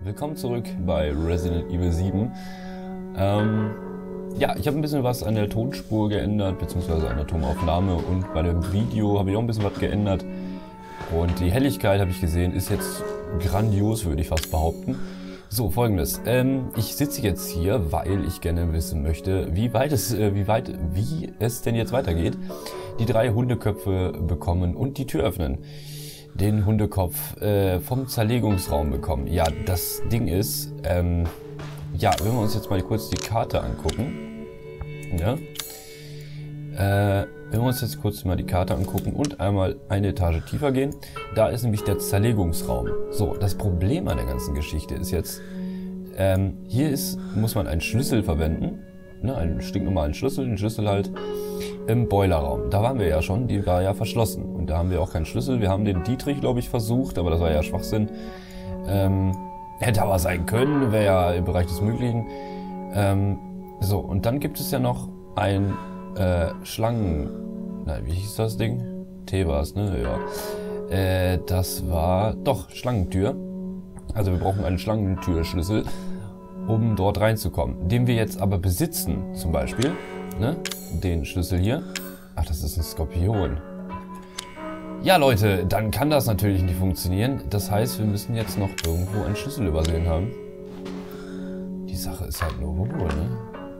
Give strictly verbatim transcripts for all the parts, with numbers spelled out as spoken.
willkommen zurück bei Resident Evil sieben. Ähm, ja, ich habe ein bisschen was an der Tonspur geändert, beziehungsweise an der Tonaufnahme, und bei dem Video habe ich auch ein bisschen was geändert. Und die Helligkeit, habe ich gesehen, ist jetzt grandios, würde ich fast behaupten. So, Folgendes. Ähm, ich sitze jetzt hier, weil ich gerne wissen möchte, wie weit es, äh, wie weit, wie es denn jetzt weitergeht. Die drei Hundeköpfe bekommen und die Tür öffnen. Den Hundekopf äh, vom Zerlegungsraum bekommen. Ja, das Ding ist, ähm, ja, wenn wir uns jetzt mal kurz die Karte angucken, ja, äh, wenn wir uns jetzt kurz mal die Karte angucken und einmal eine Etage tiefer gehen, da ist nämlich der Zerlegungsraum. So, das Problem an der ganzen Geschichte ist jetzt, ähm, hier ist, muss man einen Schlüssel verwenden, ne, einen stinknormalen Schlüssel, einen Schlüssel halt, im Boilerraum. Da waren wir ja schon, die war ja verschlossen. Und da haben wir auch keinen Schlüssel. Wir haben den Dietrich, glaube ich, versucht, aber das war ja Schwachsinn. Ähm, hätte aber sein können, wäre ja im Bereich des Möglichen. Ähm, so, und dann gibt es ja noch ein äh, Schlangen... Nein, wie hieß das Ding? T war es, ne? Ja. Äh, das war... Doch, Schlangentür. Also wir brauchen einen Schlangentürschlüssel, um dort reinzukommen. Den wir jetzt aber besitzen, zum Beispiel. Ne? Den Schlüssel hier. Ach, das ist ein Skorpion. Ja, Leute, dann kann das natürlich nicht funktionieren. Das heißt, wir müssen jetzt noch irgendwo einen Schlüssel übersehen haben. Die Sache ist halt nur wo, ne?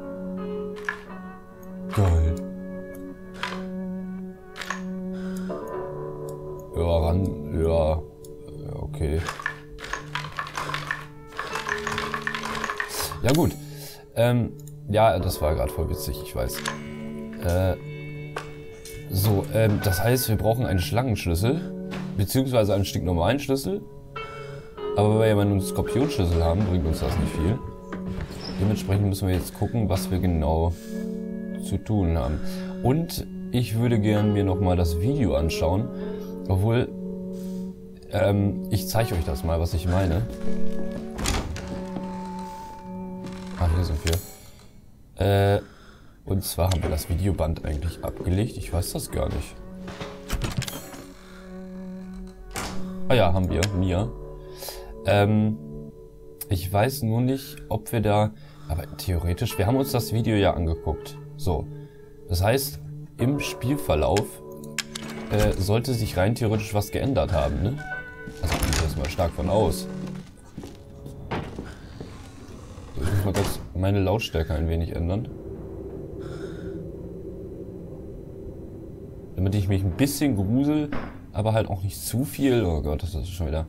Geil. Ja, ran. Ja. Okay. Ja, gut. Ähm... Ja, das war gerade voll witzig, ich weiß. Äh, so, ähm, das heißt, wir brauchen einen Schlangenschlüssel, beziehungsweise einen stinknormalen Schlüssel. Aber weil wir nur einen Skorpionschlüssel haben, bringt uns das nicht viel. Dementsprechend müssen wir jetzt gucken, was wir genau zu tun haben. Und ich würde gern mir nochmal das Video anschauen, obwohl, ähm, ich zeige euch das mal, was ich meine. Ah, hier sind wir. Äh, und zwar haben wir das Videoband eigentlich abgelegt. Ich weiß das gar nicht. Ah ja, haben wir. Mia. Ähm, ich weiß nur nicht, ob wir da... Aber theoretisch, wir haben uns das Video ja angeguckt. So. Das heißt, im Spielverlauf äh, sollte sich rein theoretisch was geändert haben, ne? Also ich gehe jetzt mal stark von aus. Ich muss mal kurz meine Lautstärke ein wenig ändern. Damit ich mich ein bisschen grusel, aber halt auch nicht zu viel. Oh Gott, das ist schon wieder...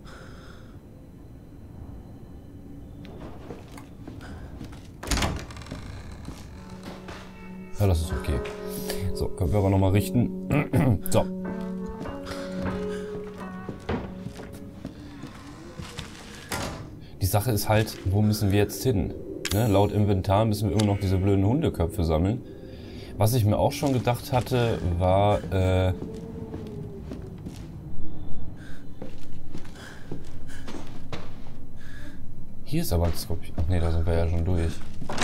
Ja, das ist okay. So, können wir aber nochmal richten. So. Die Sache ist halt, wo müssen wir jetzt hin? Ne? Laut Inventar müssen wir immer noch diese blöden Hundeköpfe sammeln. Was ich mir auch schon gedacht hatte, war... Äh Hier ist aber ein Skorpion. Ach nee, da sind wir ja schon durch.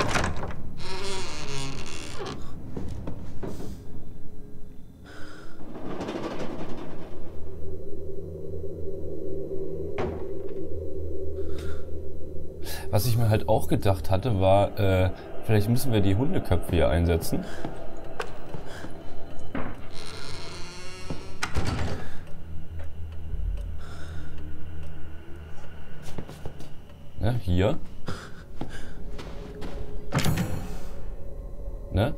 Was ich mir halt auch gedacht hatte, war, äh, vielleicht müssen wir die Hundeköpfe hier einsetzen. Ne, hier. Ne?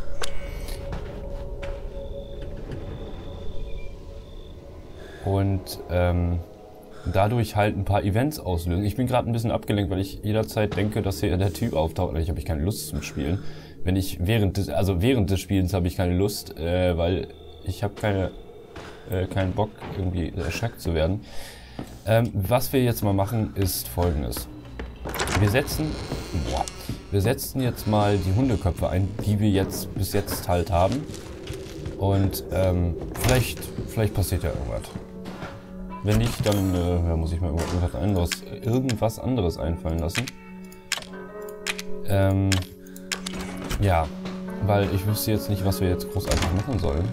Und, ähm... dadurch halt ein paar Events auslösen. Ich bin gerade ein bisschen abgelenkt, weil ich jederzeit denke, dass hier der Typ auftaucht. Ich habe ich keine Lust zum Spielen. Wenn ich während des, also während des Spielens habe ich keine Lust, äh, weil ich habe keine, äh, keinen Bock, irgendwie erschreckt zu werden. Ähm, was wir jetzt mal machen, ist Folgendes: Wir setzen, boah, wir setzen jetzt mal die Hundeköpfe ein, die wir jetzt bis jetzt halt haben. Und ähm, vielleicht, vielleicht passiert ja irgendwas. Wenn nicht, dann äh, muss ich mir irgendwas anderes, irgendwas anderes einfallen lassen. Ähm, ja, weil ich wüsste jetzt nicht, was wir jetzt großartig machen sollen.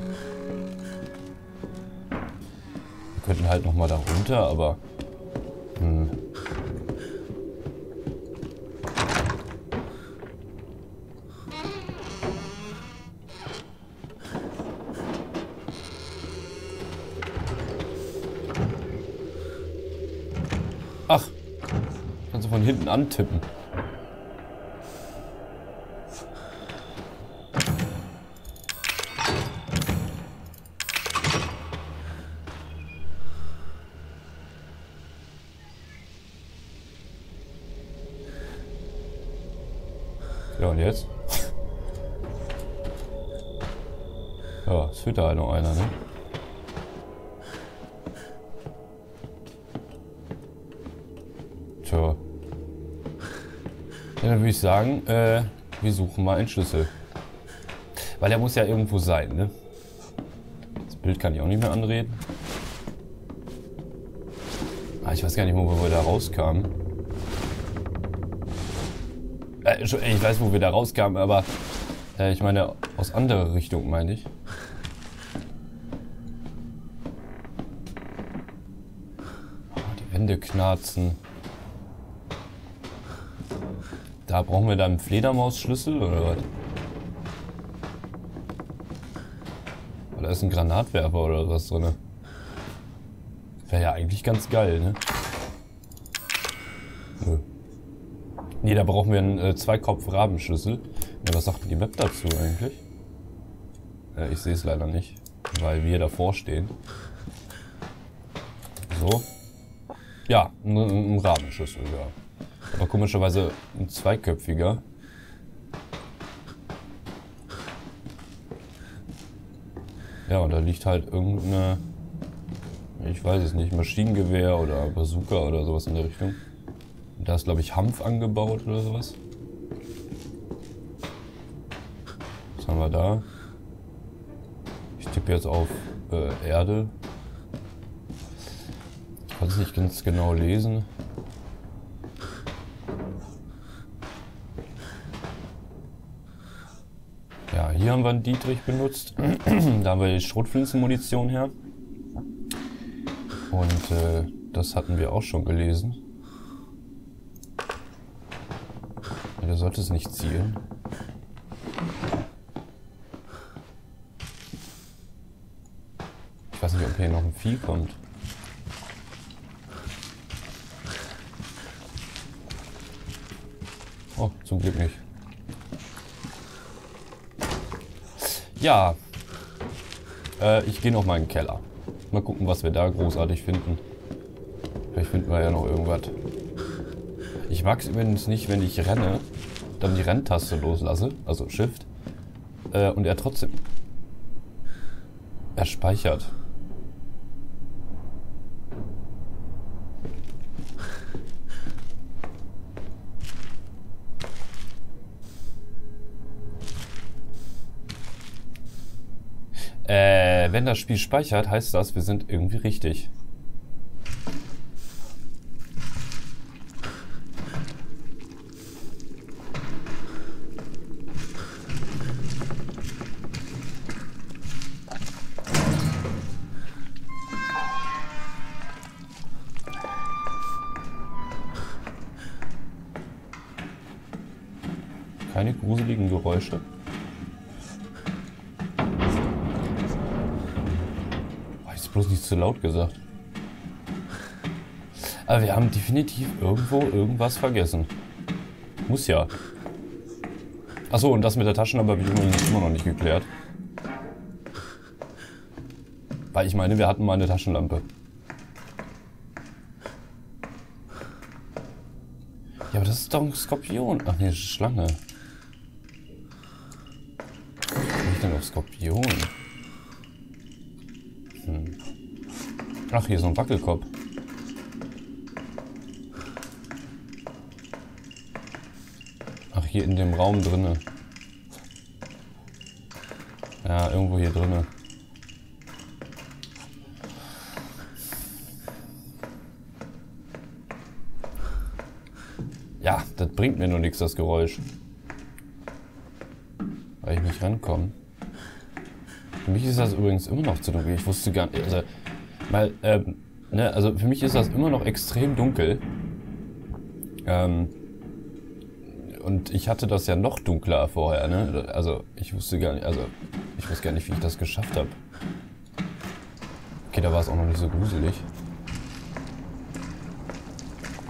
Wir könnten halt nochmal da runter, aber... Hm. Ach, kannst du von hinten antippen. Ja, und jetzt? Ja, es fehlt da halt noch einer, ne? Tja. Ja, dann würde ich sagen, äh, wir suchen mal einen Schlüssel. Weil er muss ja irgendwo sein, ne? Das Bild kann ich auch nicht mehr anreden. Ah, ich weiß gar nicht, wo wir da rauskamen. Äh, ich weiß, wo wir da rauskamen, aber äh, ich meine, aus anderer Richtung, meine ich. Oh, die Wände knarzen. Da brauchen wir dann einen Fledermausschlüssel oder was? Oder ist ein Granatwerfer oder was drin? Wäre ja eigentlich ganz geil, ne? Nö. Nee, da brauchen wir einen äh, Zweikopf-Rabenschlüssel. Ja, was sagt denn die Map dazu eigentlich? Äh, ich sehe es leider nicht, weil wir davor stehen. So. Ja, ein, ein Rabenschlüssel, ja. Aber komischerweise ein zweiköpfiger. Ja, und da liegt halt irgendeine, ich weiß es nicht, Maschinengewehr oder Bazooka oder sowas in der Richtung. Da ist, glaube ich, Hanf angebaut oder sowas. Was haben wir da? Ich tippe jetzt auf äh, Erde. Ich kann es nicht ganz genau lesen. Ja, hier haben wir einen Dietrich benutzt. Da haben wir die Schrotflinzenmunition her. Und äh, das hatten wir auch schon gelesen. Ja, der sollte es nicht zielen. Ich weiß nicht, ob hier noch ein Vieh kommt. Oh, zum Glück nicht. Ja, äh, ich gehe noch mal in den Keller. Mal gucken, was wir da großartig finden. Vielleicht finden wir ja noch irgendwas. Ich mag es übrigens nicht, wenn ich renne, dann die Renntaste loslasse, also Shift, äh, und er trotzdem... Er speichert. Äh, wenn das Spiel speichert, heißt das, wir sind irgendwie richtig. Keine gruseligen Geräusche. Bloß nicht zu laut gesagt. Aber wir haben definitiv irgendwo irgendwas vergessen. Muss ja. Achso, und das mit der Taschenlampe habe ich übrigens immer noch nicht geklärt. Weil ich meine, wir hatten mal eine Taschenlampe. Ja, aber das ist doch ein Skorpion. Ach nee, das ist Schlange. Was ist denn auf Skorpion? Hm. Ach, hier ist so ein Wackelkopf. Ach, hier in dem Raum drinne. Ja, irgendwo hier drinne. Ja, das bringt mir nur nichts, das Geräusch. Weil ich nicht rankomme. Für mich ist das übrigens immer noch zu dunkel. Ich wusste gar nicht, also, mal, ähm, ne, also für mich ist das immer noch extrem dunkel. Ähm, und ich hatte das ja noch dunkler vorher, ne? Also ich wusste gar nicht, also ich wusste gar nicht, wie ich das geschafft habe. Okay, da war es auch noch nicht so gruselig.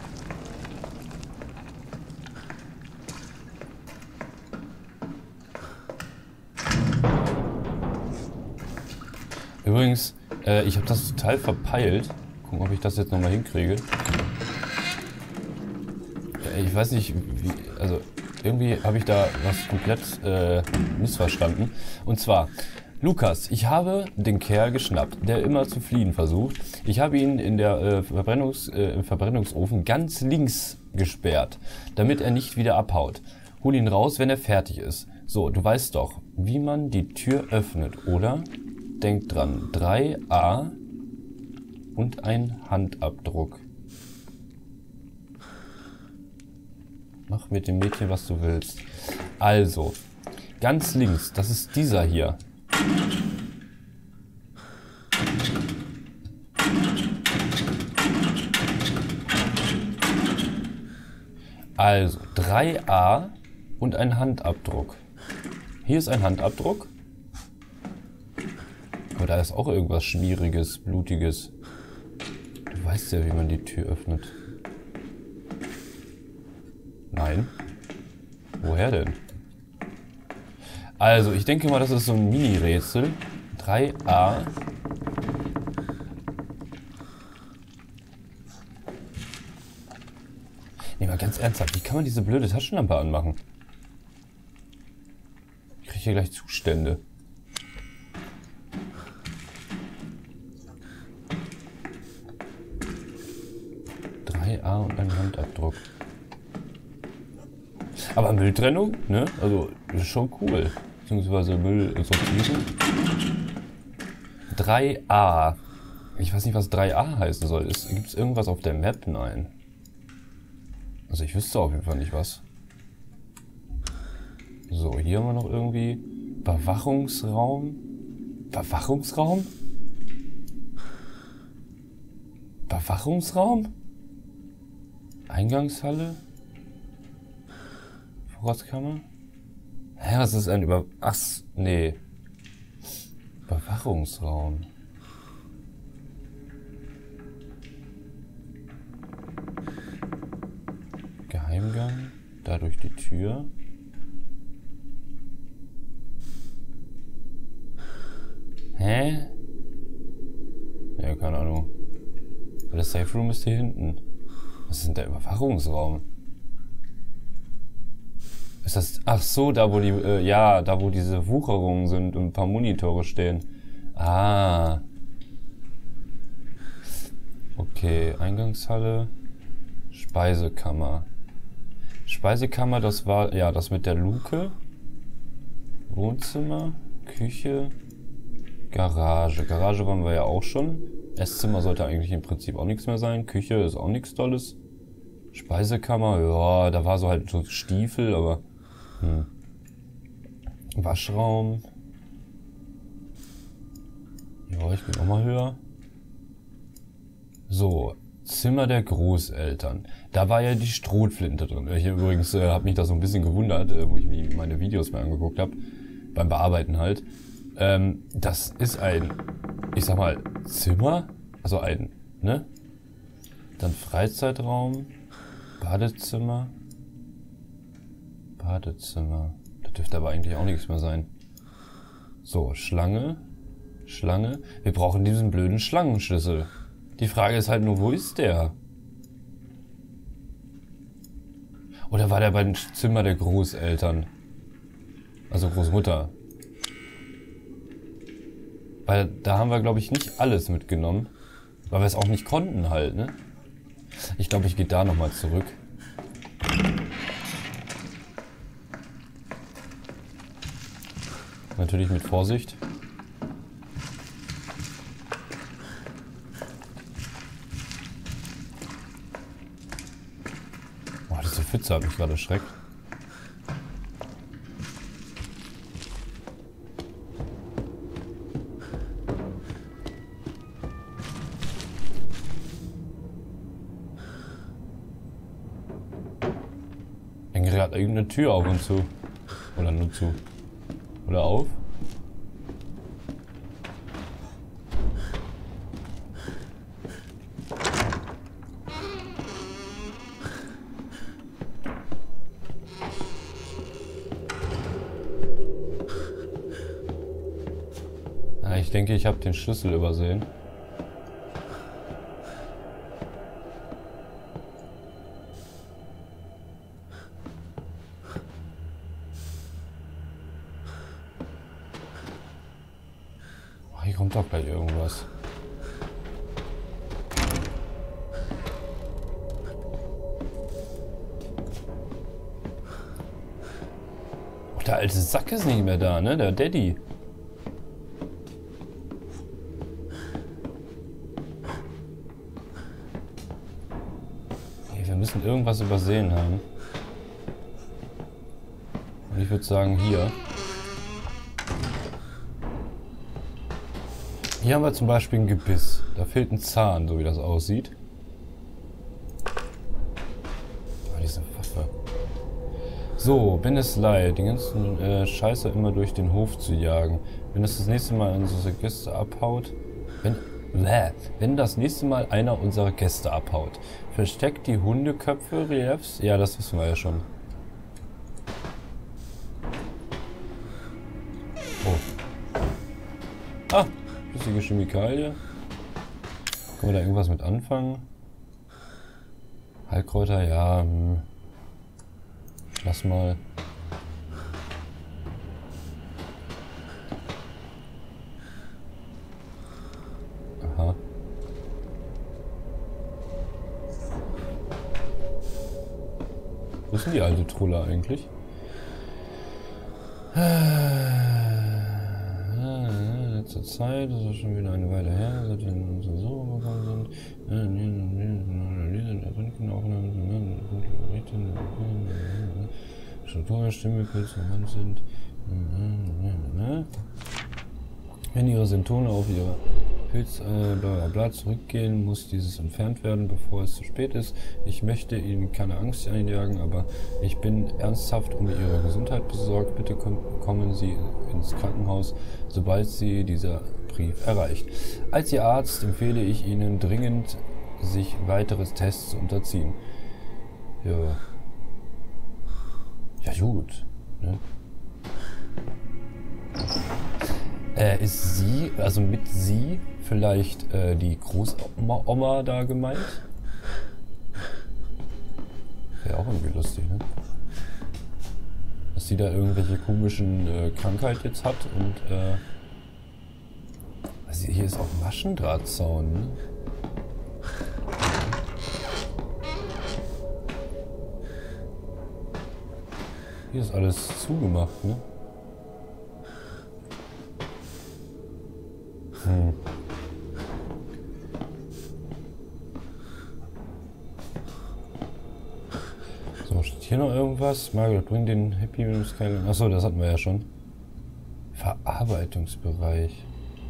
Übrigens, äh, ich habe das total verpeilt. Gucken, ob ich das jetzt nochmal hinkriege. Ich weiß nicht, wie, also irgendwie habe ich da was komplett äh, missverstanden. Und zwar, Lukas, ich habe den Kerl geschnappt, der immer zu fliehen versucht. Ich habe ihn in der äh, Verbrennungs, äh, im Verbrennungsofen ganz links gesperrt, damit er nicht wieder abhaut. Hol ihn raus, wenn er fertig ist. So, du weißt doch, wie man die Tür öffnet, oder? Denk dran, drei A und ein Handabdruck. Mach mit dem Mädchen, was du willst. Also, ganz links, das ist dieser hier. Also, drei A und ein Handabdruck. Hier ist ein Handabdruck. Aber da ist auch irgendwas Schmieriges, Blutiges. Du weißt ja, wie man die Tür öffnet. Nein. Woher denn? Also, ich denke mal, das ist so ein Mini-Rätsel. drei A. Nee, mal ganz ernsthaft, wie kann man diese blöde Taschenlampe anmachen? Ich kriege hier gleich Zustände. drei A und ein Handabdruck. Aber Mülltrennung, ne? Also, ist schon cool. Beziehungsweise Müll sortieren. drei A. Ich weiß nicht, was drei A heißen soll. Gibt es irgendwas auf der Map? Nein. Also, ich wüsste auf jeden Fall nicht was. So, hier haben wir noch irgendwie Überwachungsraum. Überwachungsraum? Überwachungsraum? Eingangshalle? Vorratskammer? Hä, was ist ein Über... Ach, nee. Überwachungsraum. Geheimgang. Da durch die Tür. Hä? Ja, keine Ahnung. Der Safe Room ist hier hinten. Was ist denn der Überwachungsraum? Ist das... Ach so, da wo die... Äh, ja, da wo diese Wucherungen sind und ein paar Monitore stehen. Ah. Okay, Eingangshalle. Speisekammer. Speisekammer, das war... Ja, das mit der Luke. Wohnzimmer. Küche. Garage. Garage waren wir ja auch schon. Esszimmer sollte eigentlich im Prinzip auch nichts mehr sein. Küche ist auch nichts Tolles. Speisekammer, ja, da war so halt so Stiefel, aber... Hm. Waschraum. Ja, ich gehe nochmal höher. So, Zimmer der Großeltern. Da war ja die Strohflinte drin. Ich übrigens äh, habe mich da so ein bisschen gewundert, äh, wo ich mir meine Videos mal angeguckt habe. Beim Bearbeiten halt. Ähm, das ist ein, ich sag mal, Zimmer. Also ein, ne? Dann Freizeitraum. Badezimmer. Badezimmer. Da dürfte aber eigentlich auch nichts mehr sein. So, Schlange. Schlange. Wir brauchen diesen blöden Schlangenschlüssel. Die Frage ist halt nur, wo ist der? Oder war der beim Zimmer der Großeltern? Also Großmutter. Weil da haben wir, glaube ich, nicht alles mitgenommen. Weil wir es auch nicht konnten halt, ne? Ich glaube, ich gehe da nochmal zurück. Natürlich mit Vorsicht. Boah, diese Pfütze hat mich gerade erschreckt. Gerade irgendeine Tür auf und zu. Oder nur zu. Oder auf. denke, ich habe den Schlüssel übersehen. Oh, hier kommt doch gleich irgendwas. Oh, der alte Sack ist nicht mehr da, ne? Der Daddy. Wir müssen irgendwas übersehen haben. Und ich würde sagen, hier. Hier haben wir zum Beispiel ein Gebiss. Da fehlt ein Zahn, so wie das aussieht. Oh, diese Waffe. So, bin es leid, den ganzen äh, Scheiße immer durch den Hof zu jagen. Wenn es das nächste Mal unsere Gäste abhaut... Wenn... Wenn das nächste Mal einer unserer Gäste abhaut, versteckt die Hundeköpfe Reliefs. Ja, das wissen wir ja schon. Oh. Ah, flüssige Chemikalie. Können wir da irgendwas mit anfangen? Heilkräuter, ja. Hm. Lass mal. Aha. Wo ist denn die alte Trulle eigentlich? Letzte Zeit, das ist schon wieder eine Weile her, seitdem wir unsere Suche bekommen sind. Strukturen, Stimmmittel zur Hand sind. Wenn ihre Symptome auf ihre Pilz äh, bla bla bla zurückgehen, muss dieses entfernt werden, bevor es zu spät ist. Ich möchte Ihnen keine Angst einjagen, aber ich bin ernsthaft um Ihre Gesundheit besorgt. Bitte kom kommen Sie ins Krankenhaus, sobald Sie dieser Brief erreicht. Als Ihr Arzt empfehle ich Ihnen dringend, sich weiteres Tests zu unterziehen. Ja. Ja gut. Ne? Äh, ist sie, also mit sie, vielleicht äh, die Großoma Oma da gemeint? Wäre auch irgendwie lustig, ne? Dass sie da irgendwelche komischen äh, Krankheit jetzt hat und äh, also hier ist auch Maschendrahtzaun, ne? Hier ist alles zugemacht, ne? Hm. So, steht hier noch irgendwas? Margaret, bring den Happy Minus Keil. Achso, das hatten wir ja schon. Verarbeitungsbereich.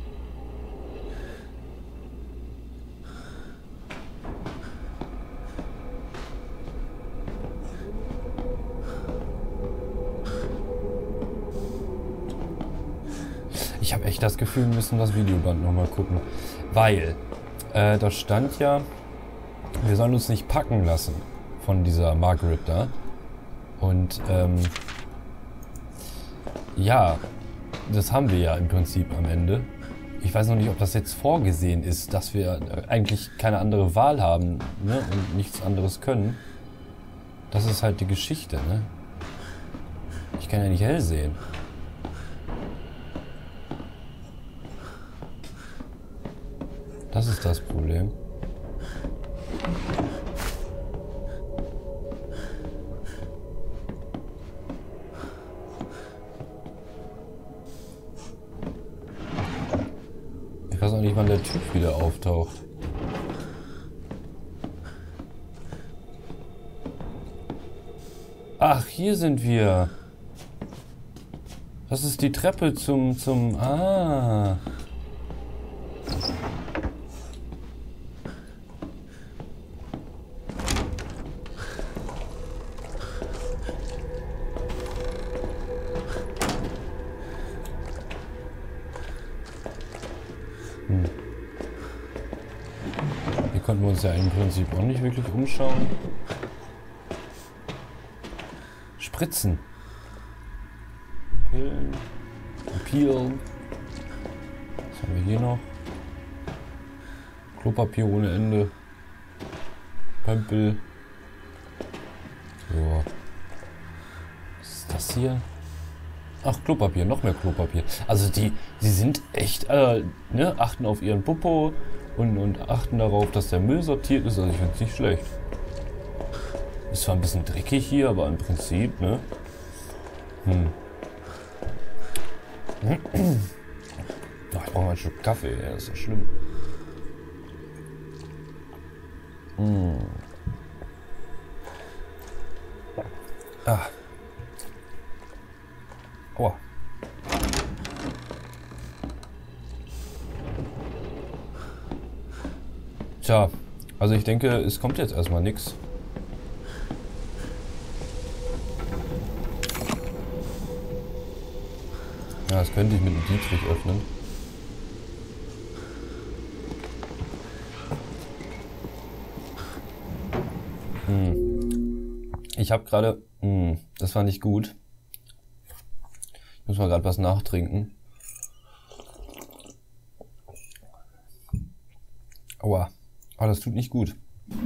Ich habe echt das Gefühl, wir müssen das Videoband nochmal gucken. Weil, äh, da stand ja, wir sollen uns nicht packen lassen von dieser Margaret da. Und, ähm, ja, das haben wir ja im Prinzip am Ende. Ich weiß noch nicht, ob das jetzt vorgesehen ist, dass wir eigentlich keine andere Wahl haben, ne, und nichts anderes können. Das ist halt die Geschichte, ne? Ich kann ja nicht hell sehen. Das ist das Problem. Ich weiß auch nicht, wann der Typ wieder auftaucht. Ach, hier sind wir. Das ist die Treppe zum... zum... Ah... Hm. Hier konnten wir uns ja im Prinzip auch nicht wirklich umschauen. Spritzen. Pillen. Peel. Was haben wir hier noch? Klopapier ohne Ende. Pömpel. So. Was ist das hier? Ach, Klopapier, noch mehr Klopapier. Also die, die sind echt, äh, ne, achten auf ihren Popo und, und achten darauf, dass der Müll sortiert ist. Also ich finde es nicht schlecht. Ist zwar ein bisschen dreckig hier, aber im Prinzip, ne? Hm. Ach, ich brauche mal ein Stück Kaffee, ja, ist ja schlimm. Hm. Ah. Aua. Tja, also ich denke, es kommt jetzt erstmal nichts. Ja, das könnte ich mit dem Dietrich öffnen. Hm. Ich habe gerade... Hm, das war nicht gut. Ich muss mal gerade was nachtrinken. Aua. Aber das tut nicht gut.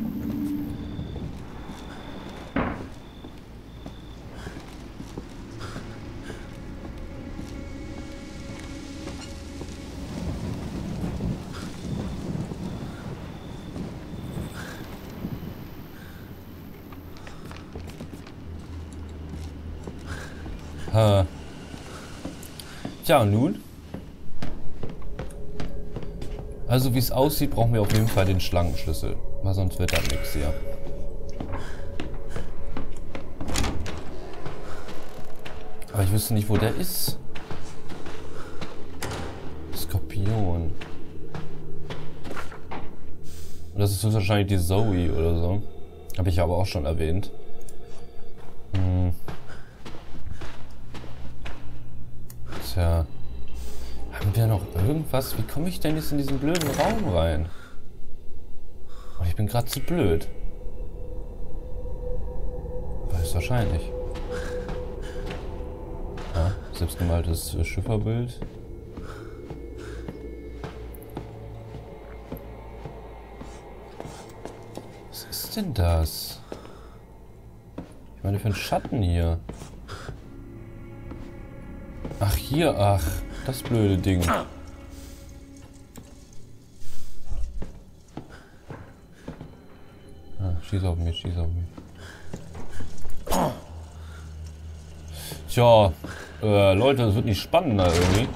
Ha. Tja, und nun? Also wie es aussieht, brauchen wir auf jeden Fall den Schlangenschlüssel. Weil sonst wird das nichts hier. Aber ich wüsste nicht, wo der ist. Skorpion. Das ist wahrscheinlich die Zoe oder so. Habe ich aber auch schon erwähnt. Hm. Tja. Haben wir noch irgendwas? Wie komme ich denn jetzt in diesen blöden Raum rein? Oh, ich bin gerade zu blöd. Weiß wahrscheinlich. Ja, selbstgemaltes Schifferbild. Was ist denn das? Ich meine, für einen Schatten hier. Ach, hier, ach. Das blöde Ding. Ah, schieß auf mich, schieß auf mich. Tja, äh, Leute, das wird nicht spannender irgendwie.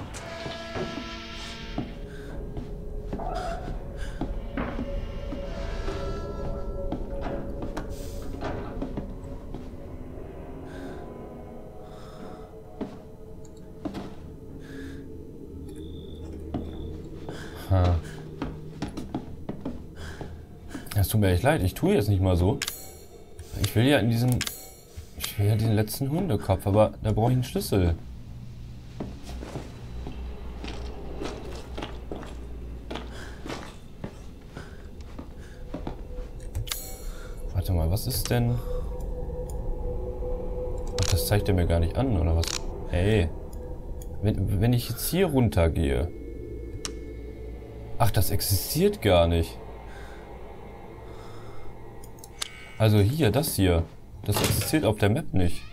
Es tut mir echt leid, ich tue jetzt nicht mal so. Ich will ja in diesen... Ich will ja diesen letzten Hundekopf, aber da brauche ich einen Schlüssel. Warte mal, was ist denn... Ach, das zeigt er mir gar nicht an, oder was? Ey. Wenn, wenn ich jetzt hier runter gehe... Ach, das existiert gar nicht. Also hier, das hier. Das existiert auf der Map nicht.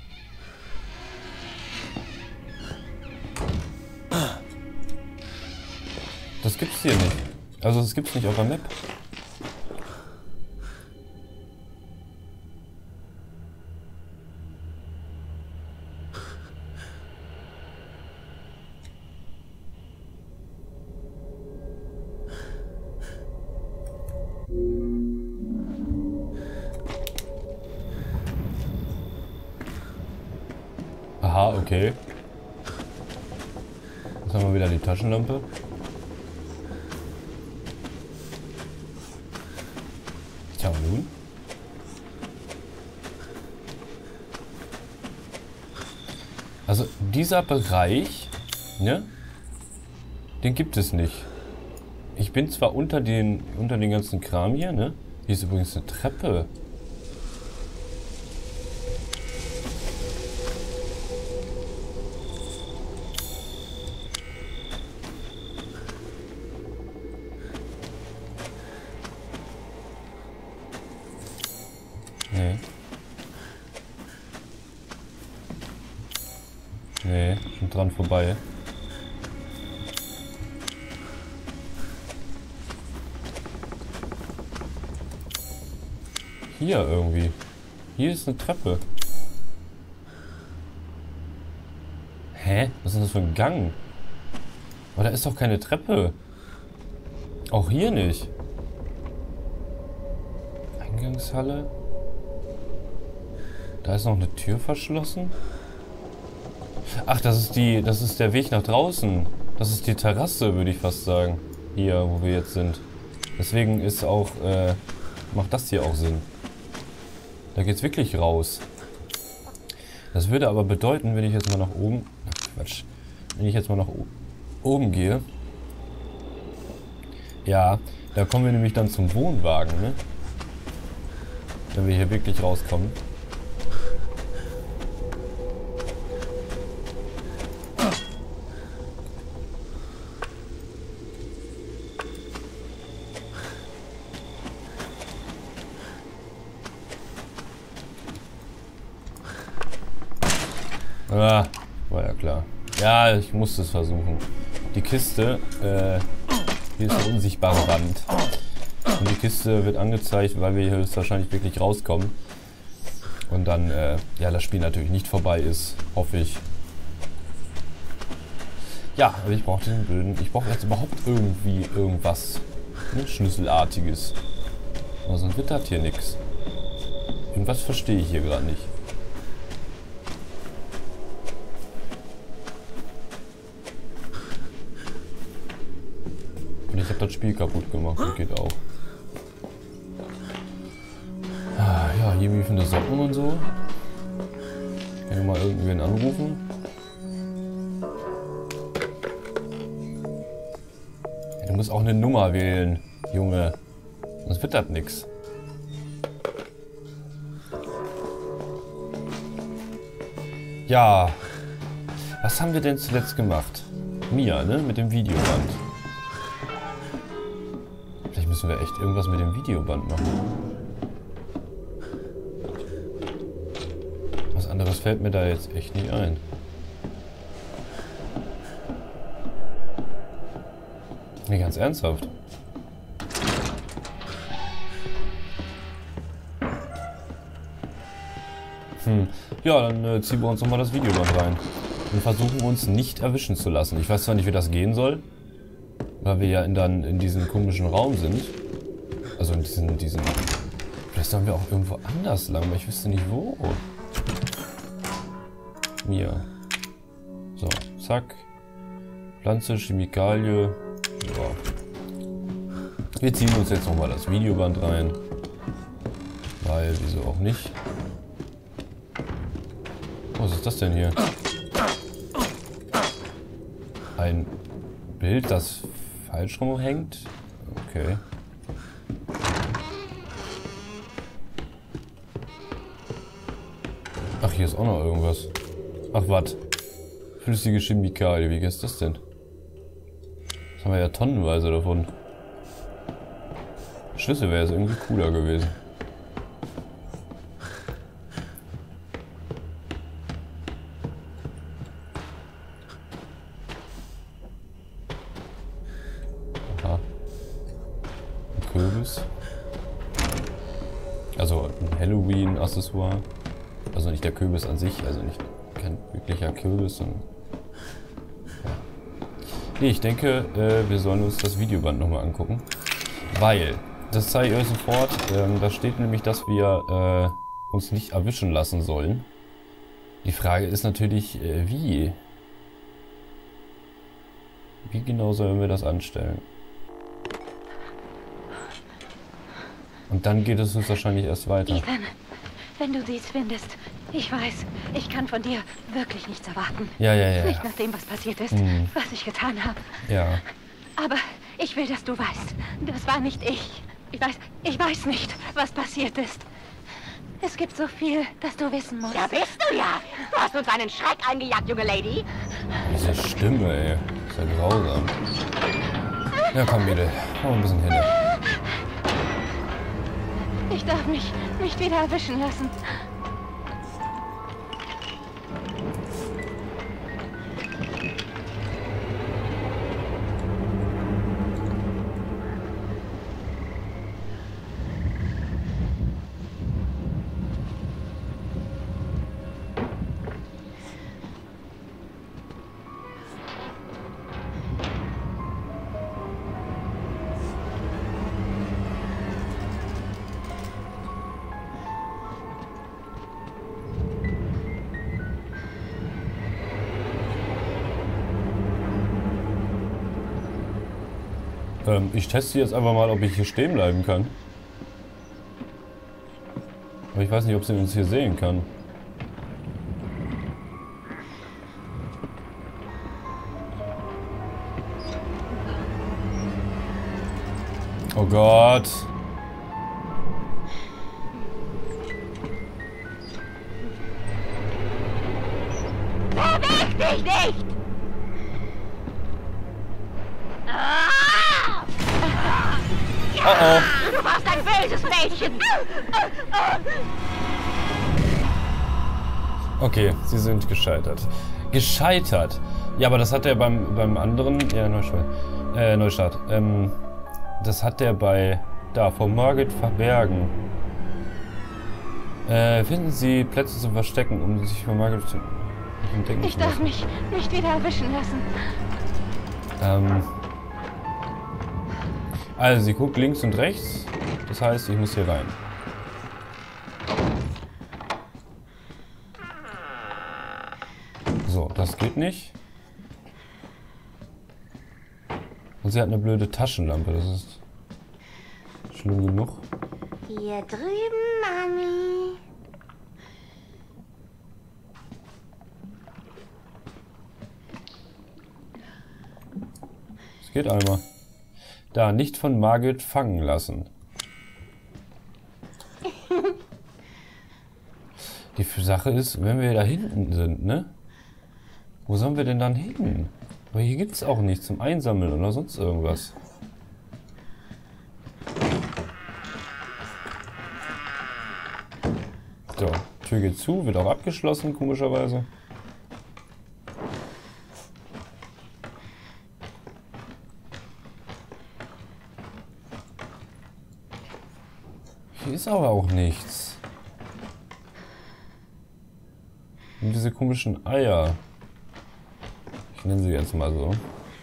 Das gibt's hier nicht. Also das gibt's nicht auf der Map. Aha, okay. Jetzt haben wir wieder die Taschenlampe. Tja, und nun? Also dieser Bereich, ne? Den gibt es nicht. Ich bin zwar unter den unter den ganzen Kram hier, ne? Hier ist übrigens eine Treppe. Nee, schon dran vorbei. Hier irgendwie. Hier ist eine Treppe. Hä? Was ist das für ein Gang? Aber da ist doch keine Treppe. Auch hier nicht. Eingangshalle. Da ist noch eine Tür verschlossen. Ach, das ist die, das ist der Weg nach draußen. Das ist die Terrasse, würde ich fast sagen. Hier, wo wir jetzt sind. Deswegen ist auch, äh, macht das hier auch Sinn. Da geht's wirklich raus. Das würde aber bedeuten, wenn ich jetzt mal nach oben... Ach, Quatsch. Wenn ich jetzt mal nach oben gehe... Ja, da kommen wir nämlich dann zum Wohnwagen, ne? Wenn wir hier wirklich rauskommen. Ah, war ja klar. Ja, ich musste es versuchen. Die Kiste, äh, hier ist eine unsichtbare Wand. Und die Kiste wird angezeigt, weil wir hier höchstwahrscheinlich wirklich rauskommen. Und dann, äh, ja, das Spiel natürlich nicht vorbei ist, hoffe ich. Ja, aber ich brauche den Böden. Ich brauche jetzt überhaupt irgendwie irgendwas, ne, Schlüsselartiges. Aber sonst wird das hier nichts. Irgendwas verstehe ich hier gerade nicht. Ich habe das Spiel kaputt gemacht, das geht auch. Ah, ja, hier miefende Socken und so. Kann ich mal irgendwen anrufen? Ja, du musst auch eine Nummer wählen, Junge. Sonst wird das nix. Ja. Was haben wir denn zuletzt gemacht? Mia, ne? Mit dem Videoband. Müssen wir echt irgendwas mit dem Videoband machen. Was anderes fällt mir da jetzt echt nicht ein. Nee, ganz ernsthaft. Hm. Ja, dann äh, ziehen wir uns nochmal das Videoband rein. Und versuchen uns nicht erwischen zu lassen. Ich weiß zwar nicht, wie das gehen soll. Weil wir ja in, dann in diesem komischen Raum sind. Also in diesen, diesen... Vielleicht sollen wir auch irgendwo anders lang, aber ich wüsste nicht wo. Mia. So, zack. Pflanze, Chemikalie. Ja. Wir ziehen uns jetzt nochmal das Videoband rein. Weil, wieso auch nicht. Was ist das denn hier? Ein Bild, das falsch rumhängt? Okay. Ach, hier ist auch noch irgendwas. Ach, was? Flüssige Chemikalie, wie ist das denn? Das haben wir ja tonnenweise davon. Schlüssel wäre jetzt irgendwie cooler gewesen. Kürbis. Also ein Halloween-Accessoire. Also nicht der Kürbis an sich, also nicht kein wirklicher Kürbis, sondern... Ja. Nee, ich denke, äh, wir sollen uns das Videoband nochmal angucken. Weil, das zeige ich euch sofort, ähm, da steht nämlich, dass wir äh, uns nicht erwischen lassen sollen. Die Frage ist natürlich, äh, wie? Wie genau sollen wir das anstellen? Und dann geht es uns wahrscheinlich erst weiter. Ethan, wenn du dies findest, ich weiß, ich kann von dir wirklich nichts erwarten. Ja, ja, ja. Nicht nach dem, was passiert ist, hm. was ich getan habe. Ja. Aber ich will, dass du weißt, das war nicht ich. Ich weiß, ich weiß nicht, was passiert ist. Es gibt so viel, das du wissen musst. Da bist du ja. Du hast uns einen Schreck eingejagt, junge Lady. Diese Stimme, ey. Ist ja grausam. Ja, komm, Mädel. Mach mal ein bisschen hin. Ich darf mich nicht wieder erwischen lassen. Ähm, ich teste jetzt einfach mal, ob ich hier stehen bleiben kann. Aber ich weiß nicht, ob sie uns hier sehen kann. Oh Gott. Beweg dich nicht! Ah! Oh oh. Du warst ein böses Mädchen! Okay, sie sind gescheitert. Gescheitert? Ja, aber das hat er beim, beim anderen... Ja, Neustart. Äh, Neustart. Ähm, das hat er bei... Da, vor Margit verbergen. Äh, finden Sie Plätze zum Verstecken, um sich vor Margit zu... Ich darf mich nicht wieder erwischen lassen. Ähm... Also, sie guckt links und rechts. Das heißt, ich muss hier rein. So, das geht nicht. Und sie hat eine blöde Taschenlampe. Das ist schlimm genug. Hier drüben, Mami. Es geht einmal. Da, nicht von Margit fangen lassen. Die Sache ist, wenn wir da hinten sind, ne? Wo sollen wir denn dann hin? Aber hier gibt es auch nichts zum Einsammeln oder sonst irgendwas. So, Tür geht zu, wird auch abgeschlossen, komischerweise. Hier ist aber auch nichts. Und diese komischen Eier. Ich nenne sie jetzt mal so.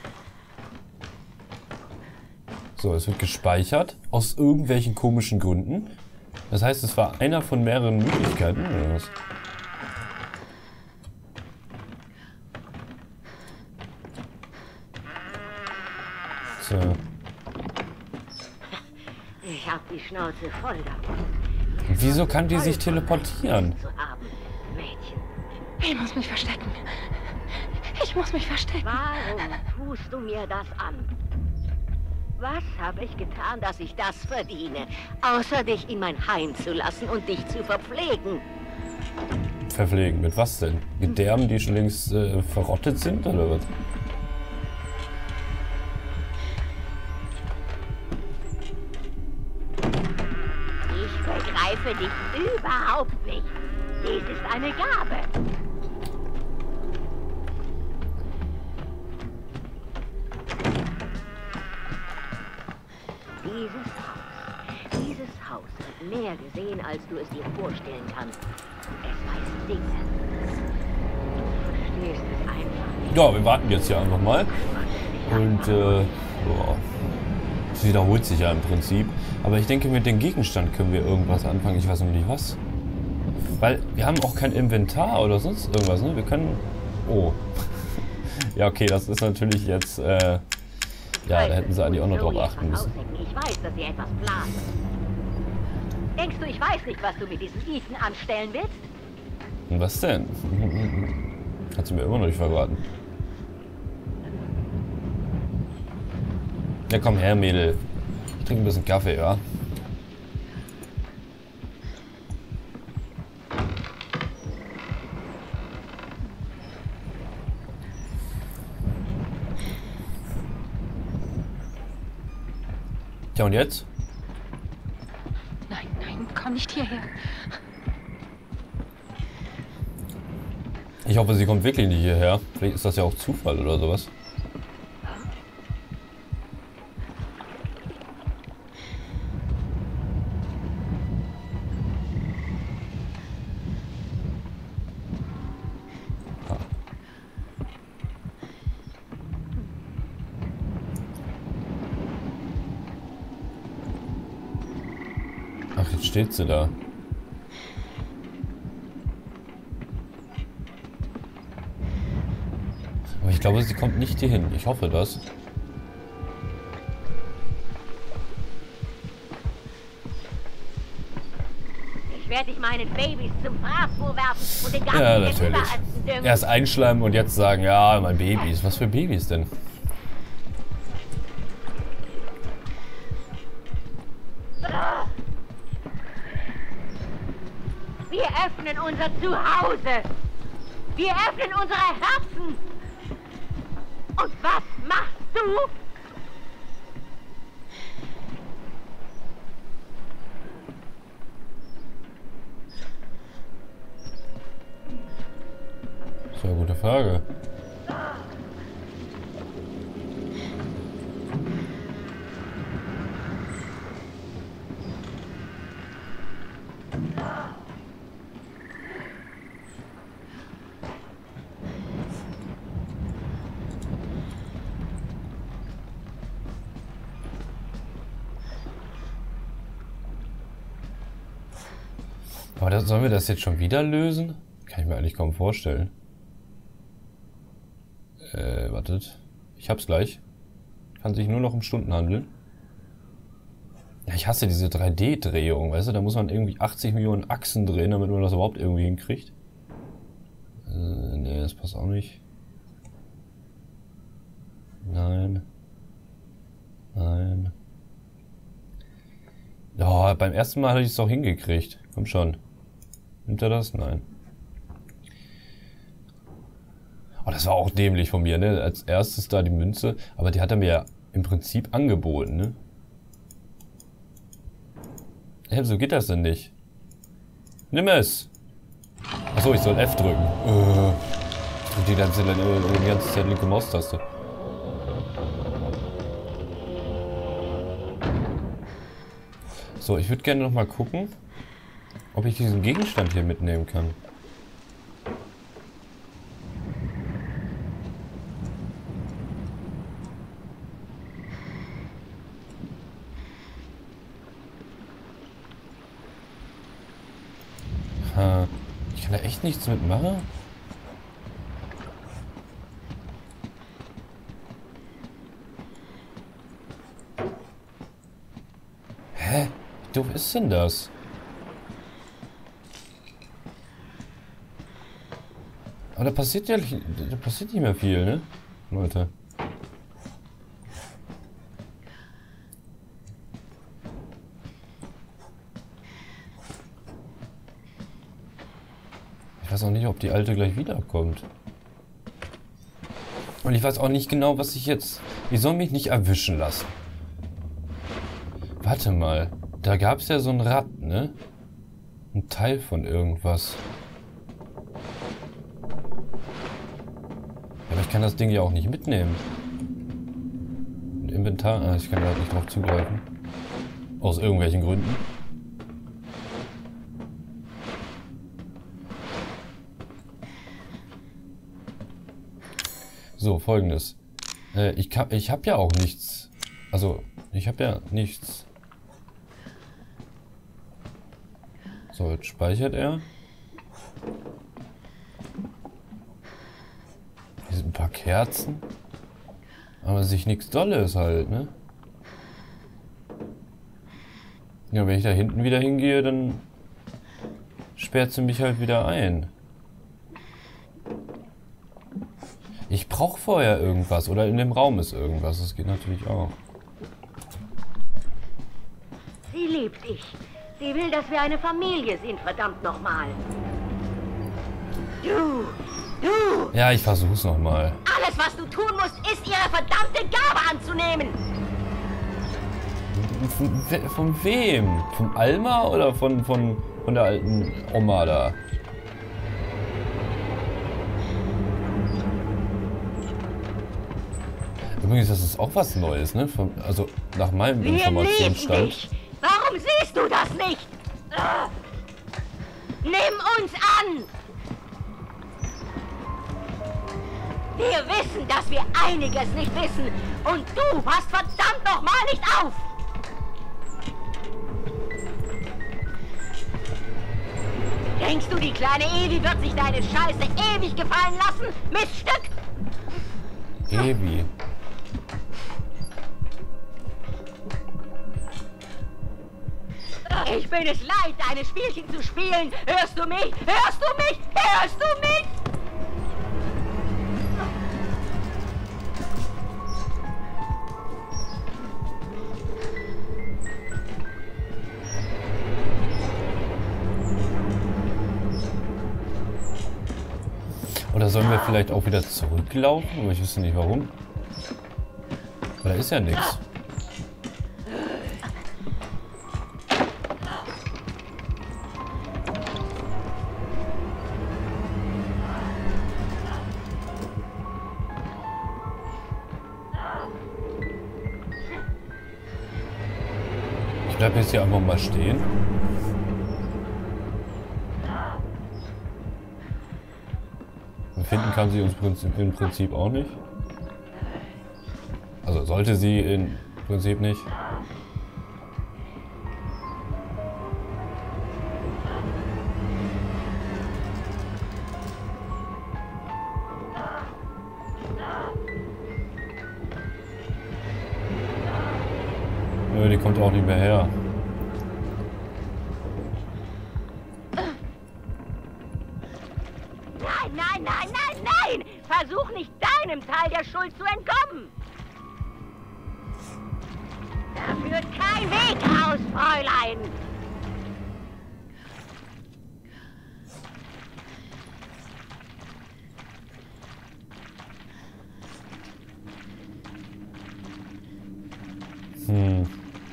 So, es wird gespeichert. Aus irgendwelchen komischen Gründen. Das heißt, es war einer von mehreren Möglichkeiten, oder was? So. Ich hab die Schnauze voll davon. Und wieso kann die sich teleportieren? Zu haben, Mädchen. Ich muss mich verstecken. Ich muss mich verstecken. Warum tust du mir das an? Was habe ich getan, dass ich das verdiene? Außer dich in mein Heim zu lassen und dich zu verpflegen. Verpflegen? Mit was denn? Gedärmen, die schon längst äh, verrottet sind, oder was? Ich begreife dich überhaupt nicht. Dies ist eine Gabe. Dieses Haus, dieses Haus wird mehr gesehen, als du es dir vorstellen kannst. Es weiß Dinge. Du verstehst es einfach nicht. Ja, wir warten jetzt hier einfach mal. Und, äh, boah. Es wiederholt sich ja im Prinzip. Aber ich denke, mit dem Gegenstand können wir irgendwas anfangen. Ich weiß noch nicht was. Weil wir haben auch kein Inventar oder sonst irgendwas, ne? Wir können... Oh. Ja, okay, das ist natürlich jetzt, äh... Ja, da hätten sie eigentlich auch noch drauf achten müssen. Ich weiß, dass ihr etwas plant. Denkst du, ich weiß nicht, was du mit diesem Ethan anstellen willst? Und was denn? Hat sie mir immer noch nicht verraten. Ja, komm her, Mädel. Ich trinke ein bisschen Kaffee, ja? Tja, und jetzt? Nein, nein, komm nicht hierher. Ich hoffe, sie kommt wirklich nicht hierher. Vielleicht ist das ja auch Zufall oder sowas. Ach, jetzt steht sie da. Aber ich glaube, sie kommt nicht hier hin. Ich hoffe das. werde ich meinen Babys zum Fraß vorwerfen und den ganzen Ja, Himmel natürlich. überhalten düngen. Erst einschleimen und jetzt sagen, ja, mein Babys. Was für Babys denn? Wir öffnen unser Zuhause. Wir öffnen unsere Herzen. Und was machst du? Das ist eine gute Frage. Aber das, sollen wir das jetzt schon wieder lösen? Kann ich mir eigentlich kaum vorstellen. Äh, wartet. Ich hab's gleich. Kann sich nur noch um Stunden handeln. Ja, ich hasse diese drei D-Drehung, weißt du? Da muss man irgendwie achtzig Millionen Achsen drehen, damit man das überhaupt irgendwie hinkriegt. Äh, nee, das passt auch nicht. Nein. Nein. Ja, oh, beim ersten Mal hatte ich es doch hingekriegt. Komm schon. Nimmt er das? Nein. Oh, das war auch dämlich von mir, ne? Als erstes da die Münze. Aber die hat er mir ja im Prinzip angeboten, ne? Hä, so geht das denn nicht? Nimm es! Achso, ich soll F drücken. Uh, ich drück die ganze, äh, die ganze Zeit linke Maustaste. So, ich würde gerne noch mal gucken, ob ich diesen Gegenstand hier mitnehmen kann. Ha, ich kann da echt nichts mitmachen. Hä? Wie doof ist denn das? Aber da passiert ja da passiert nicht mehr viel, ne? Leute. Ich weiß auch nicht, ob die Alte gleich wiederkommt. Und ich weiß auch nicht genau, was ich jetzt... Ich soll mich nicht erwischen lassen. Warte mal. Da gab es ja so ein Rad, ne? Ein Teil von irgendwas. Aber ich kann das Ding ja auch nicht mitnehmen. Ein Inventar? Ah, ich kann da nicht drauf zugreifen. Aus irgendwelchen Gründen. So, folgendes. Äh, ich kann, ich habe ja auch nichts. Also, ich habe ja nichts. So, jetzt speichert er. Hier sind ein paar Kerzen. Aber sich nichts Dolles halt, ne? Ja, wenn ich da hinten wieder hingehe, dann sperrt sie mich halt wieder ein. Ich brauche vorher irgendwas. Oder in dem Raum ist irgendwas. Das geht natürlich auch. Sie liebt dich. Sie will, dass wir eine Familie sind, verdammt nochmal. Du, du! Ja, ich versuch's nochmal. Alles, was du tun musst, ist, ihre verdammte Gabe anzunehmen. Von, we von wem? Von Alma oder von, von, von der alten Oma da? Übrigens, das ist auch was Neues, ne? Von, also nach meinem Wir Informationsstand. lieben dich. Warum siehst du das nicht? Uh, nimm uns an! Wir wissen, dass wir einiges nicht wissen. Und du passt verdammt nochmal nicht auf! Denkst du, die kleine Evi wird sich deine Scheiße ewig gefallen lassen? Miststück! Evi. Ich bin es leid, deine Spielchen zu spielen. Hörst du mich? Hörst du mich? Hörst du mich? Oder sollen wir vielleicht auch wieder zurücklaufen? Aber ich wüsste nicht warum. Aber da ist ja nichts. Ich bleibe jetzt hier einfach mal stehen. Finden kann sie uns im Prinzip auch nicht. Also sollte sie im Prinzip nicht. Nö, die kommt auch nicht mehr her. Nein, nein, nein, nein! Versuch nicht deinem Teil der Schuld zu entkommen! Da führt kein Weg aus, Fräulein! Hm.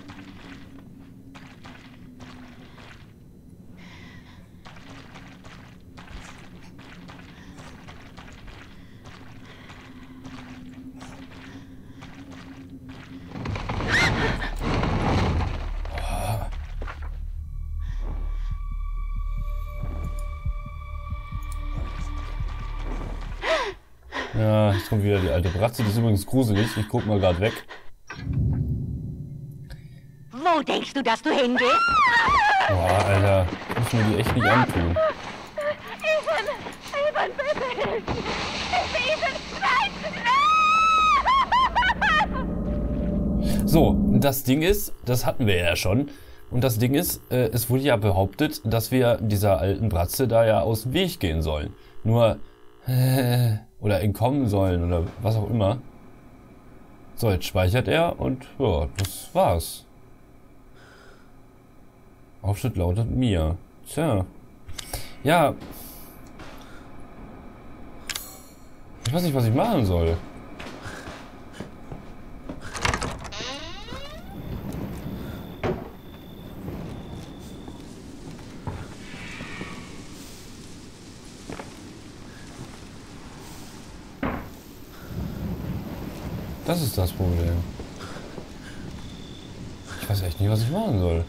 Ja, jetzt kommt wieder die alte Bratze. Die ist übrigens gruselig. Ich guck mal gerade weg. Wo denkst du, dass du hingehst? Boah, Alter. Das muss mir die echt nicht antun. Ethan! Ethan, bitte! Ethan! Nein! So, das Ding ist, das hatten wir ja schon. Und das Ding ist, äh, es wurde ja behauptet, dass wir dieser alten Bratze da ja aus dem Weg gehen sollen. Nur, äh, oder entkommen sollen oder was auch immer. So, jetzt speichert er und ja, das war's. Aufschnitt lautet Mia. Tja. Ja. Ich weiß nicht, was ich machen soll. Das ist das Problem. Ich weiß echt nicht, was ich machen soll.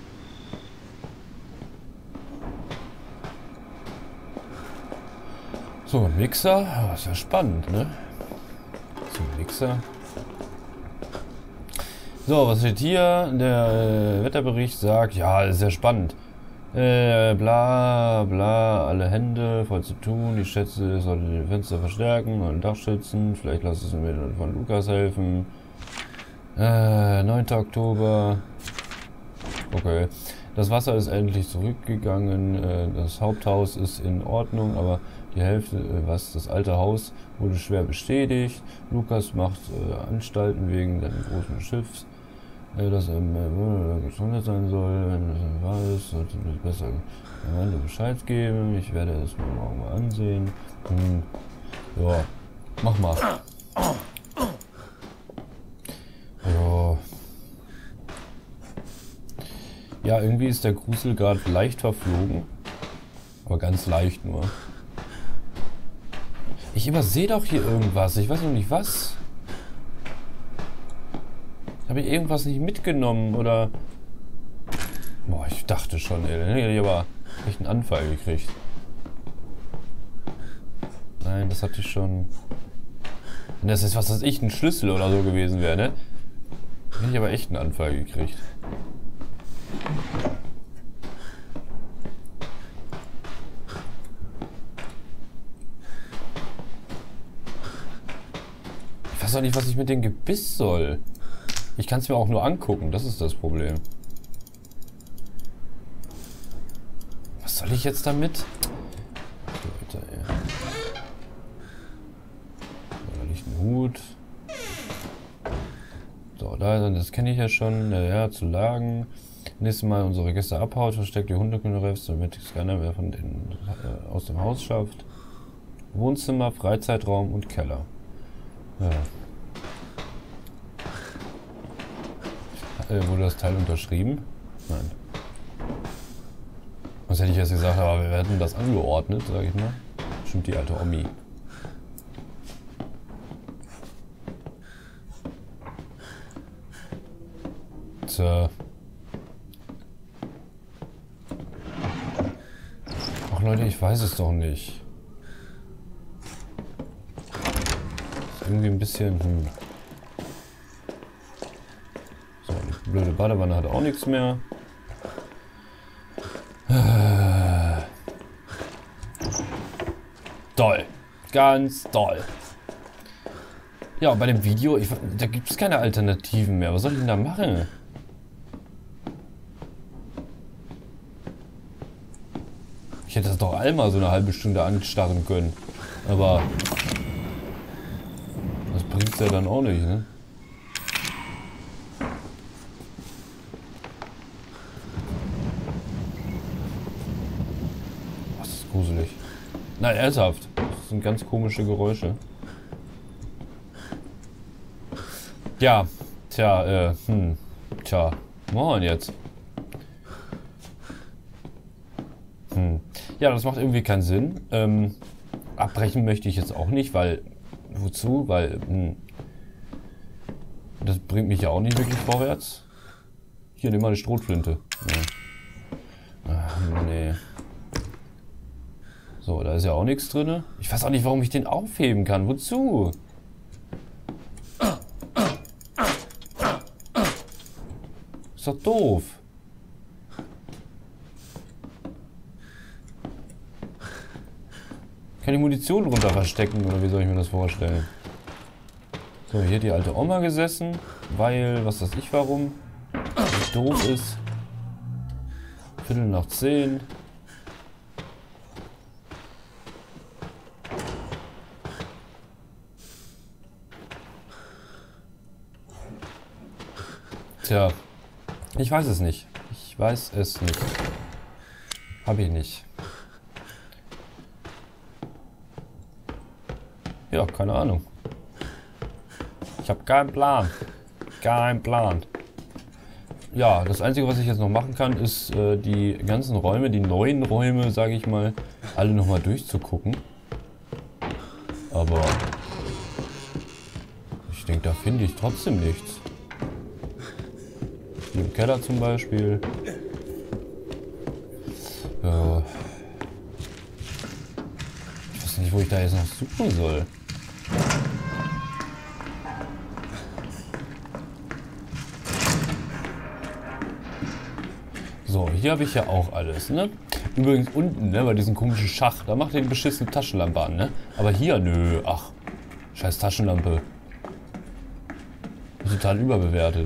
So, ein Mixer. Oh, ist ja spannend, ne? So, ein Mixer. So, was steht hier? Der äh, Wetterbericht sagt, ja, ist ja spannend. Äh, bla, bla, alle Hände voll zu tun. Ich schätze, es sollte die Fenster verstärken und Dach schützen. Vielleicht lass es mir von Lukas helfen. Äh, neunter Oktober. Okay. Das Wasser ist endlich zurückgegangen. Äh, das Haupthaus ist in Ordnung, aber die Hälfte, äh, was das alte Haus, wurde schwer beschädigt. Lukas macht äh, Anstalten wegen seines großen Schiffs, das ähm, äh, gesondert sein soll. Wenn das wahr ist, sollte es besser am Ende Bescheid geben. Ich werde es mir morgen mal ansehen. Hm. Ja, mach mal. Ja. Ja, irgendwie ist der Grusel gerade leicht verflogen. Aber ganz leicht nur. Ich übersehe doch hier irgendwas. Ich weiß noch nicht was. Habe ich irgendwas nicht mitgenommen oder... Boah, ich dachte schon, ey. Dann hätte ich aber echt einen Anfall gekriegt. Nein, das hatte ich schon... Wenn das ist, was weiß ich, ein Schlüssel oder so gewesen wäre, ne? Dann hätte ich aber echt einen Anfall gekriegt. Ich weiß auch nicht, was ich mit dem Gebiss soll. Ich kann es mir auch nur angucken, das ist das Problem. Soll ich jetzt damit? Ach, Alter, ey. Da liegt ein Hut. So, da, das kenne ich ja schon. Ja, zu Lagen. Nächstes Mal unsere Gäste abhaut, versteckt die Hundekühlerefs, damit es keiner mehr von den, äh, aus dem Haus schafft. Wohnzimmer, Freizeitraum und Keller. Ja. Äh, wurde das Teil unterschrieben? Nein. Was hätte ich jetzt gesagt, aber wir hätten das angeordnet, sage ich mal. Stimmt, die alte Omi. Tja. Ach Leute, ich weiß es doch nicht. Ist irgendwie ein bisschen... Hm. So, die blöde Badewanne hat auch nichts mehr. Toll. Ganz toll. Ja, und bei dem Video, ich, da gibt es keine Alternativen mehr. Was soll ich denn da machen? Ich hätte das doch einmal so eine halbe Stunde anstarren können. Aber das bringt's ja dann auch nicht, ne? Das ist gruselig. Nein, ernsthaft. Das sind ganz komische Geräusche. Ja, tja, äh, hm, tja, was machen wir denn jetzt? Hm. Ja, das macht irgendwie keinen Sinn. Ähm, abbrechen möchte ich jetzt auch nicht, weil, wozu? Weil, hm, das bringt mich ja auch nicht wirklich vorwärts. Hier, nimm mal eine Strohflinte. Ja. Ach, nee. So, da ist ja auch nichts drin. Ich weiß auch nicht, warum ich den aufheben kann. Wozu? Ist doch doof. Kann ich Munition runter verstecken oder wie soll ich mir das vorstellen? So, hier die alte Oma gesessen, weil, was weiß ich warum, was doof ist. Viertel nach zehn. Tja, ich weiß es nicht. Ich weiß es nicht. Hab ich nicht. Ja, keine Ahnung. Ich habe keinen Plan. Kein Plan. Ja, das Einzige, was ich jetzt noch machen kann, ist äh, die ganzen Räume, die neuen Räume, sage ich mal, alle nochmal durchzugucken. Aber ich denke, da finde ich trotzdem nichts. Hier im Keller zum Beispiel. Ja. Ich weiß nicht, wo ich da jetzt noch suchen soll. So, hier habe ich ja auch alles, ne? Übrigens unten, ne, bei diesem komischen Schacht, da macht ihr die beschissene Taschenlampe an, ne? Aber hier, nö, ach, scheiß Taschenlampe. Total überbewertet.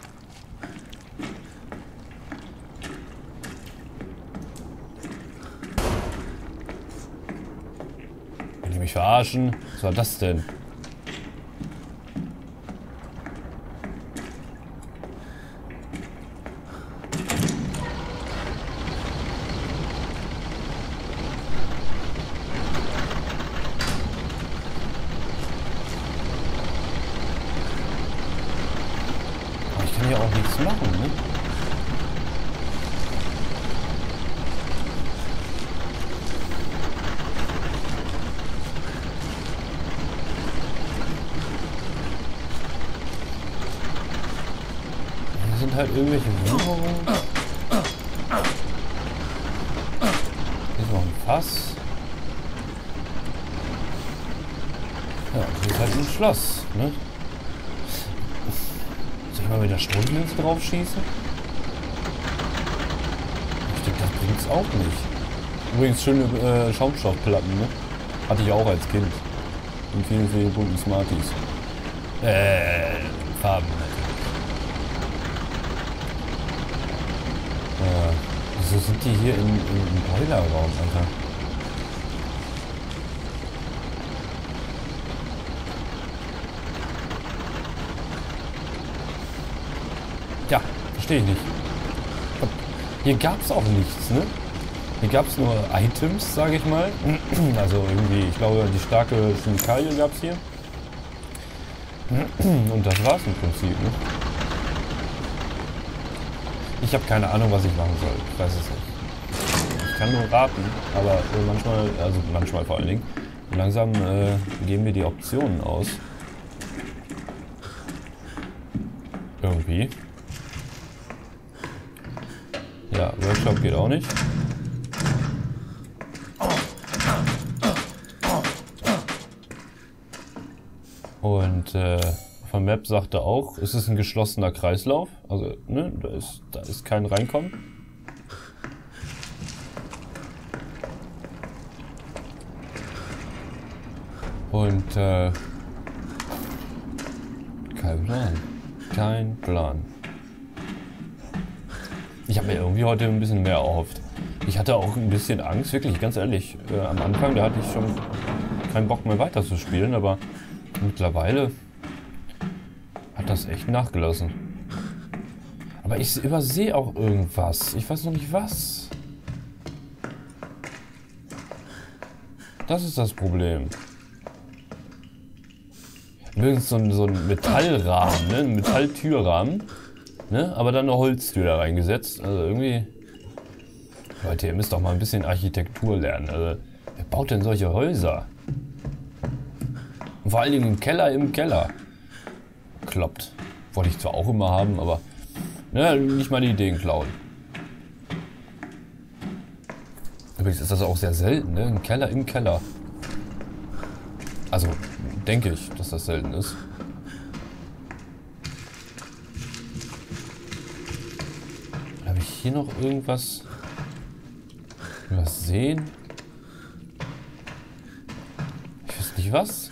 Will ich mich verarschen? Was war das denn? Hier auch nichts machen, ne? Hier sind halt irgendwelche Wucherungen. Hier ist noch ein Fass. Ja, hier ist halt ein Schloss, ne? Soll ich mal mit der Stromlinse drauf schießen? Ich denke, das bringt es auch nicht. Übrigens schöne äh, Schaumstoffplatten, ne? Hatte ich auch als Kind. In vielen, vielen bunten Smarties. Äh, Farben natürlich. Äh, Wieso sind die hier im, im Boilerraum, Alter? Ja, verstehe ich nicht. Hier gab es auch nichts, ne? Hier gab es nur Items, sage ich mal. Also irgendwie, ich glaube, die starke Chemikalie gab es hier. Und das war's im Prinzip, ne? Ich habe keine Ahnung, was ich machen soll. Ich weiß es nicht. Ich kann nur raten, aber manchmal, also manchmal vor allen Dingen, langsam äh, geben wir die Optionen aus. Irgendwie. Ja, Workshop geht auch nicht. Und äh, von Map sagte auch, es ist ein geschlossener Kreislauf. Also, ne, da ist, da ist kein Reinkommen. Und äh, kein Plan. Kein Plan. Ich habe mir irgendwie heute ein bisschen mehr erhofft. Ich hatte auch ein bisschen Angst, wirklich, ganz ehrlich. Äh, am Anfang, da hatte ich schon keinen Bock mehr weiterzuspielen, aber mittlerweile hat das echt nachgelassen. Aber ich übersehe auch irgendwas. Ich weiß noch nicht was. Das ist das Problem. Übrigens so ein, so ein Metallrahmen, ne? Ein Metalltürrahmen. Ne? Aber dann eine Holztür da reingesetzt. Also irgendwie... Leute, ihr müsst doch mal ein bisschen Architektur lernen. Also, wer baut denn solche Häuser? Und vor allen Dingen im Keller im Keller. Kloppt. Wollte ich zwar auch immer haben, aber... Ne, nicht mal die Ideen klauen. Übrigens ist das auch sehr selten, ne? Ein Keller im Keller. Also, denke ich, dass das selten ist. Habe ich hier noch irgendwas übersehen? Ich weiß nicht was.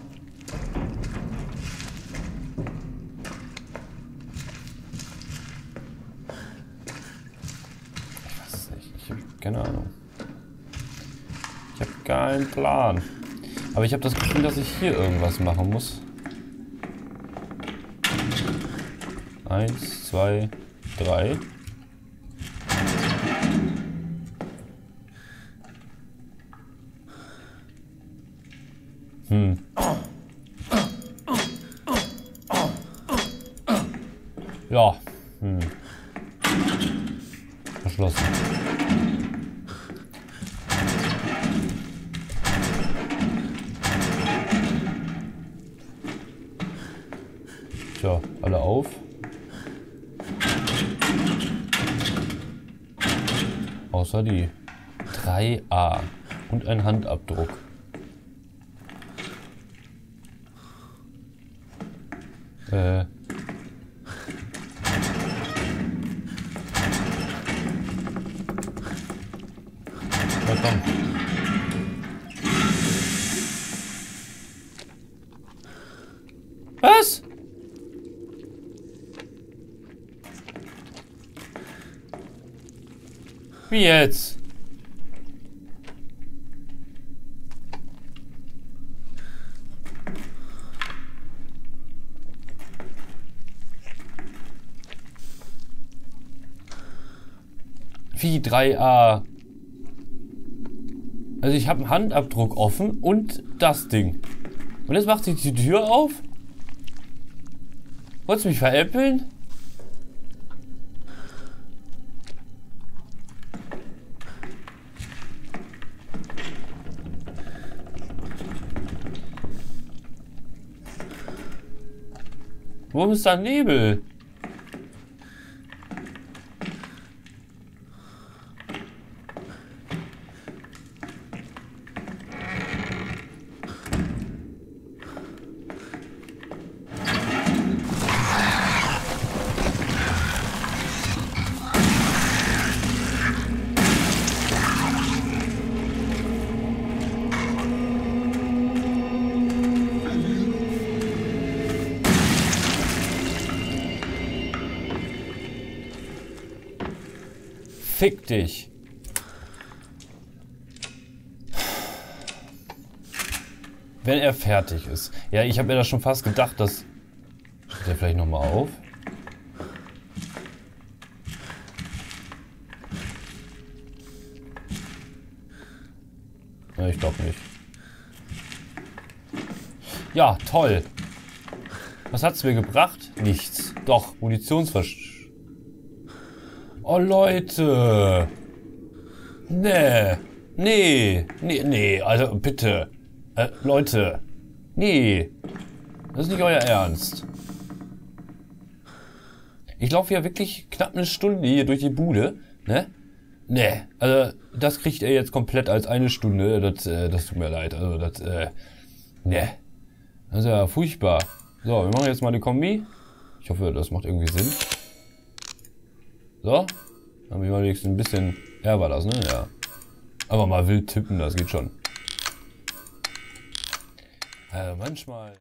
Ich weiß es nicht. Ich habe keine Ahnung. Ich habe keinen Plan. Aber ich habe das Gefühl, dass ich hier irgendwas machen muss. Eins, zwei, drei. Hm. Ja. Hm. Verschlossen. Tja, alle auf. Außer die drei a und ein Handabdruck. Äh. Na komm. Was? Wie jetzt? Wie drei a? Also ich habe einen Handabdruck offen und das Ding. Und jetzt macht sich die Tür auf? Wolltest du mich veräppeln? Warum ist da Nebel? Fick dich. Wenn er fertig ist. Ja, ich habe mir das schon fast gedacht, dass... Steht der vielleicht nochmal auf? Ja, ich glaube nicht. Ja, toll. Was hat's mir gebracht? Nichts. Doch, Munitionsversch... Oh, Leute. Nee. Nee. Nee, nee. Also, bitte. Äh, Leute. Nee. Das ist nicht euer Ernst. Ich laufe ja wirklich knapp eine Stunde hier durch die Bude. Ne? Nee. Also, das kriegt er jetzt komplett als eine Stunde. Das, äh, das tut mir leid. Also, das, äh... Nee. Das ist ja furchtbar. So, wir machen jetzt mal eine Kombi. Ich hoffe, das macht irgendwie Sinn. So. Dann haben wir mal wenigstens ein bisschen... Ja, war das, ne? Ja. Aber mal wild tippen, das geht schon. Äh, manchmal...